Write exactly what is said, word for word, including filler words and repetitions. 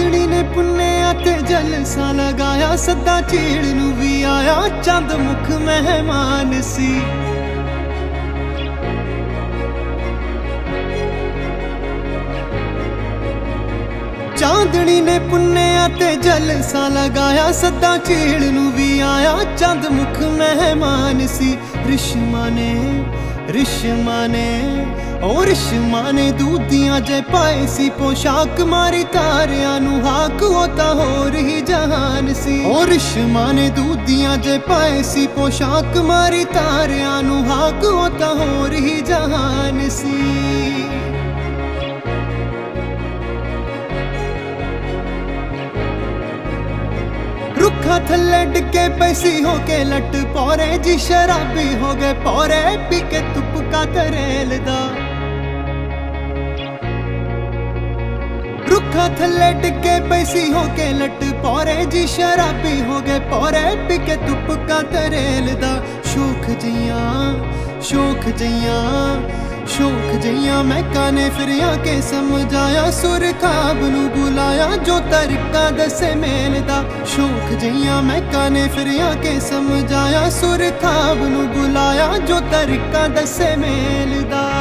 चांदनी ने पुन्नेया ते जलसा लगाया, सदा झील नू भी आया, चंद मुख मेहमान सी। चांदनी ने पुन्नेया ते जलसा लगाया, सदा झील नू भी आया, चंद मुख मेहमान सी। रिश्मा ने रिश्मा ने ओ रिश्मा ने दूधियां जे पाए सी पोशाक, मारी तारियां नू हाक ओ तां होर ही जहान सी। ओ रिश्मा ने दूधियां जे पाए सी पोशाक, मारी तारियां नू हाक ओ तां होर ही जहान सी। रुखा थल्ले डिगे पैसी हो के लट पौरे जी, शराबी हो गए पौरे पी के तुपका तरेल दा। रुखा थल्ले डिगे पैसी हो के लट पौरे जी, शराबी हो गए पौरे पी के तुपका तरेल दा। शोख जियां शोख जियां शोख जियां मैं काने फिरिया के समझाया, सुर खाब नू बुलाया, जो तरीका दसे मेल दा। शोख जियां मैं काने फिरिया के समझाया, सुर खाब नू बुलाया, जो तरीका दसे मेल दा।